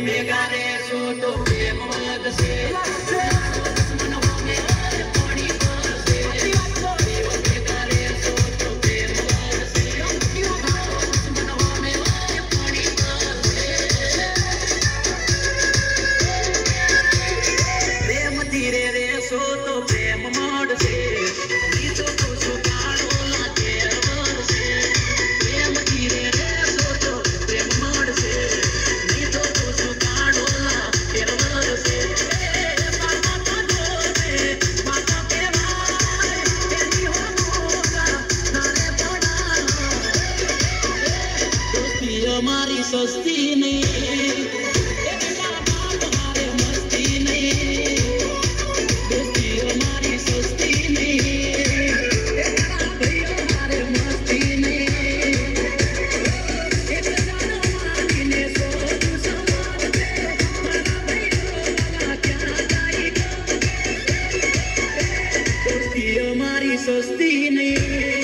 हमारी सस्ती नहीं, हमारे मस्ती नहीं, दोस्ती हमारी सस्ती नहीं, हमारे मस्ती नहीं, दोस्ती हमारी सस्ती नहीं।